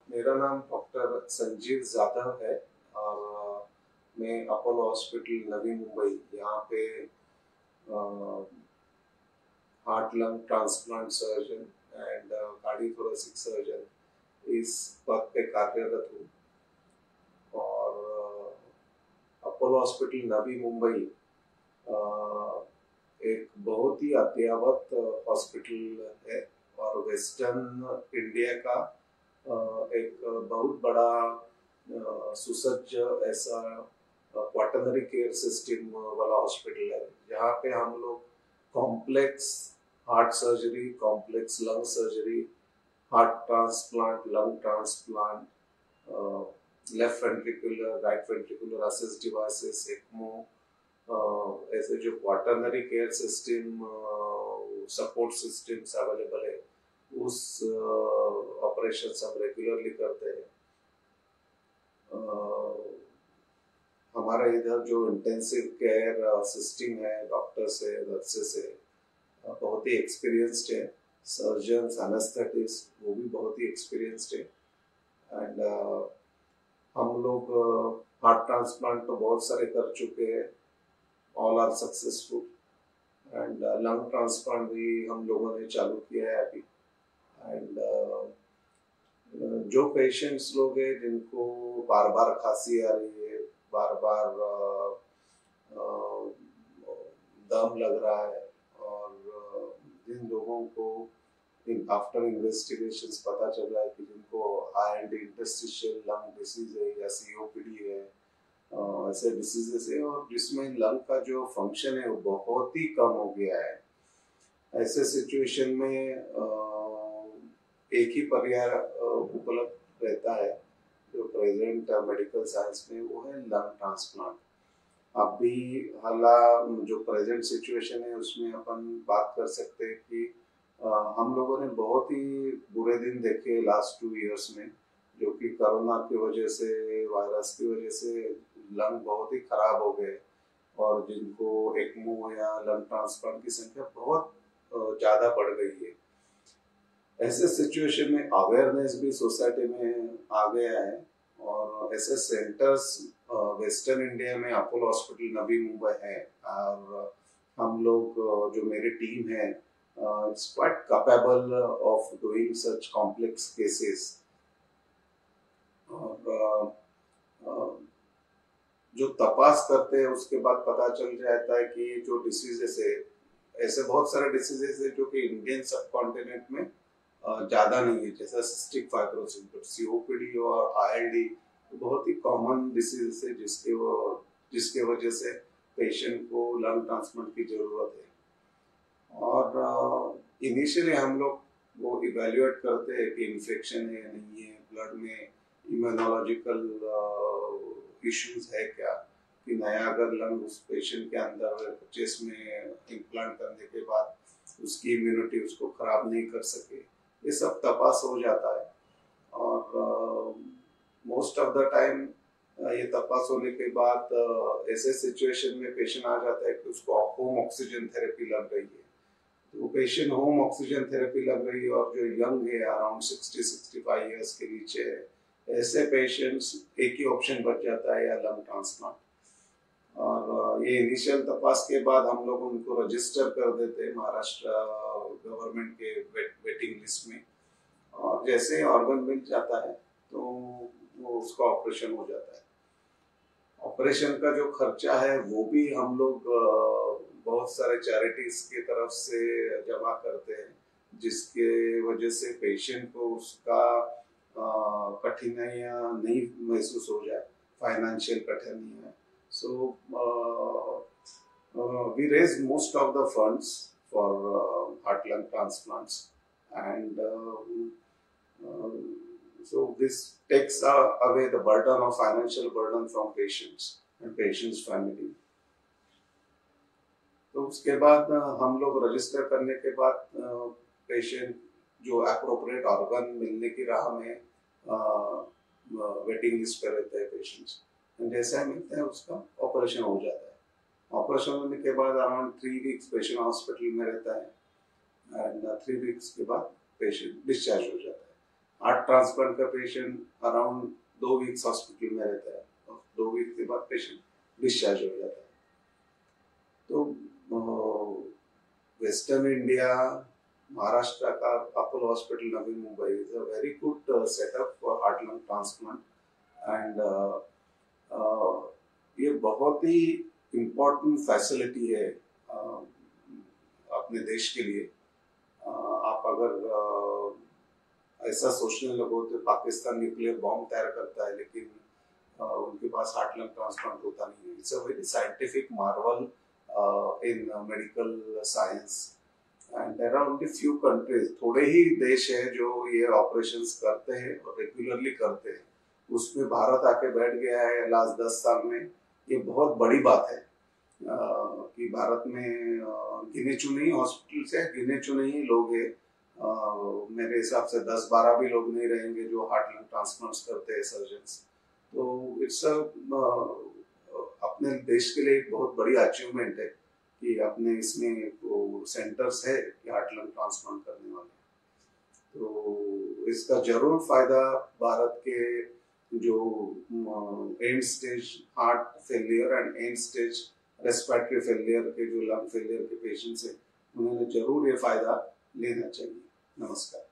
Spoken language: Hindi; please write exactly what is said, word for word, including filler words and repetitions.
मेरा नाम डॉक्टर संजीव जाधव है और मैं अपोलो हॉस्पिटल नवी मुंबई यहाँ पे heart lung transplant surgeon and cardiothoracic surgeon इस पद पे कार्यरत हूँ। और अपोलो हॉस्पिटल नवी मुंबई एक बहुत ही अद्ययावत हॉस्पिटल है और वेस्टर्न इंडिया का एक बहुत बड़ा सुसज्ज ऐसा क्वाटरनरी केयर सिस्टम वाला हॉस्पिटल है जहाँ पे हम लोग complex heart surgery, complex lung surgery, heart transplant, lung transplant, left ventricular, right ventricular assist devices, ECMO, ऐसे जो quaternary care system support systems available है उस ऑपरेशन हम रेगुलरली करते हैं। हमारा इधर जो इंटेंसिव केयर सिस्टम है, डॉक्टर्स है, नर्सेस है, बहुत ही एक्सपीरियंस्ड है। सर्जन्स, एनेस्थेटिस्ट वो भी बहुत ही एक्सपीरियंस्ड है। एंड uh, हम लोग हार्ट ट्रांसप्लांट तो बहुत सारे कर चुके हैं, all are successful. And lung transplant भी हम लोगों ने चालू किया है अभी। एंड uh, जो पेशेंट्स लोग हैं जिनको बार बार खांसी आ रही है, बार बार दम लग रहा है, और जिन लोगों को आफ्टर इन्वेस्टिगेशंस पता चल रहा है कि जिनको high and interstitial lung disease है या सीओपीडी है, ऐसे डिसीजेस है और जिसमें लंग का जो फंक्शन है वो बहुत ही कम हो गया है। ऐसे सिचुएशन में एक ही पर्याय उपलब्ध रहता है जो प्रेजेंट मेडिकल साइंस में, वो है लंग ट्रांसप्लांट। अभी हाल जो प्रेजेंट सिचुएशन है उसमें अपन बात कर सकते हैं कि आ, हम लोगों ने बहुत ही बुरे दिन देखे लास्ट टू इयर्स में, जो कि कोरोना की वजह से, वायरस की वजह से लंग बहुत ही खराब हो गए और जिनको एक्मो या लंग ट्रांसप्लांट की संख्या बहुत ज़्यादा बढ़ गई है। ऐसे सिचुएशन में अवेयरनेस भी सोसाइटी में आ गया है और ऐसे सेंटर्स वेस्टर्न इंडिया में अपोलो हॉस्पिटल नवी मुंबई है और हम लोग जो मेरी टीम है it's quite capable of doing such complex cases. और जो तपास करते हैं उसके बाद पता चल जाता है कि जो डिसीजेस है, ऐसे बहुत सारे डिसीजेस है जो कि इंडियन सब कॉन्टिनेंट में ज़्यादा नहीं है, जैसा सिस्टिक फाइब्रोसिस, बट सीओपीडी और आईएलडी बहुत ही कॉमन डिसीज है जिसके वो जिसके वजह से पेशेंट को लंग ट्रांसप्लांट की ज़रूरत है। और इनिशियली हम लोग वो इवेल्युएट करते हैं कि इन्फेक्शन है या नहीं है, ब्लड में इम्यूनोलॉजिकल इश्यूज है क्या, कि नया अगर लंग उस पेशेंट के अंदर चेस्ट में इम्प्लांट करने के बाद उसकी इम्यूनिटी उसको खराब नहीं कर सके, ये सब तपास हो जाता है। और मोस्ट ऑफ द टाइम ये तपास होने के बाद uh, ऐसे सिचुएशन में पेशेंट आ जाता है कि उसको होम ऑक्सीजन थेरेपी लग गई है, तो पेशेंट होम ऑक्सीजन थेरेपी लग रही है और जो यंग है around sixty sixty five years के नीचे है, ऐसे पेशेंट्स एक ही ऑप्शन बच जाता है या लंग ट्रांसप्लांट। और ये इनिशियल तपास के बाद हम लोग उनको रजिस्टर कर देते हैं महाराष्ट्र गवर्नमेंट के वेट, वेटिंग लिस्ट में, और जैसे ऑर्गन मिल जाता है तो वो उसका ऑपरेशन हो जाता है। ऑपरेशन का जो खर्चा है वो भी हम लोग बहुत सारे चैरिटीज की तरफ से जमा करते हैं, जिसके वजह से पेशेंट को उसका कठिनाइयाँ नहीं महसूस हो जाए, फाइनेंशियल कठिनाइयाँ। So uh, uh, we raise most of the funds for uh, heart lung transplants, and uh, uh, so this takes uh, away the burden of financial burden from patients and patients' family. तो उसके बाद हम लोग रजिस्टर करने के बाद पेशेंट जो अप्रोप्रिएट ऑर्गन मिलने की राह में वेटिंग लिस्ट पे रहते हैं पेशेंट्स, जैसा मिलता है उसका ऑपरेशन हो जाता है। ऑपरेशन होने के बाद around three weeks patient hospital में रहता है एंड थ्री वीक्स के बाद पेशेंट डिस्चार्ज हो जाता है। हार्ट ट्रांसप्लांट का पेशेंट अराउंड दो वीक्स हॉस्पिटल में रहता है और दो वीक के बाद पेशेंट डिस्चार्ज हो जाता है। तो वेस्टर्न इंडिया, महाराष्ट्र का Apollo hospital Navi Mumbai is a very good setup for heart lung transplant and ये बहुत ही इम्पोर्टेंट फैसिलिटी है uh, अपने देश के लिए। uh, आप अगर uh, ऐसा सोचने लगो तो पाकिस्तान न्यूक्लियर बॉम्ब तैयार करता है लेकिन uh, उनके पास हार्ट लंग ट्रांसप्लांट होता नहीं है। It's a very scientific marvel in medical science and there are only few countries, थोड़े ही देश है जो ये ऑपरेशंस करते हैं और रेगुलरली करते हैं। उसमें भारत आके बैठ गया है लास्ट दस साल में। ये बहुत बड़ी बात है uh, कि भारत में uh, गिने चुने ही हॉस्पिटल्स है, गिने चुने ही लोग हैं। Uh, मेरे हिसाब से दस बारह भी लोग नहीं रहेंगे जो हार्ट लंग ट्रांसप्लांट्स करते हैं सर्जन्स। तो इट्स अ अपने देश के लिए एक बहुत बड़ी अचीवमेंट है कि अपने इसमें वो सेंटर्स है कि हार्ट लंग ट्रांसप्लांट करने वाले। तो इसका जरूर फायदा भारत के जो end stage heart failure and end stage respiratory failure के जो लंग फेलियर के पेशेंट्स हैं उन्हें जरूर ये फायदा लेना चाहिए। नमस्कार।